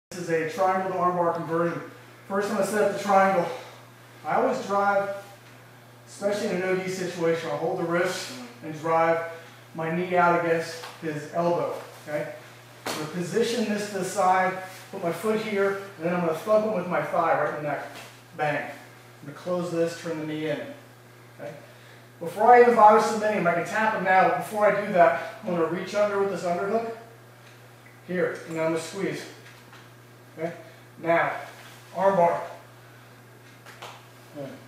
This is a triangle to armbar conversion. First, I'm going to set up the triangle. I always drive, especially in a no-gi situation, I'll hold the wrist and drive my knee out against his elbow. Okay? I'm going to position this to the side, put my foot here, and then I'm going to thump him with my thigh right in the neck. Bang. I'm going to close this, turn the knee in. Okay? Before I even bother submitting him, I can tap him now, but before I do that, I'm going to reach under with this underhook. Here, and then I'm going to squeeze. Okay? Now, armbar.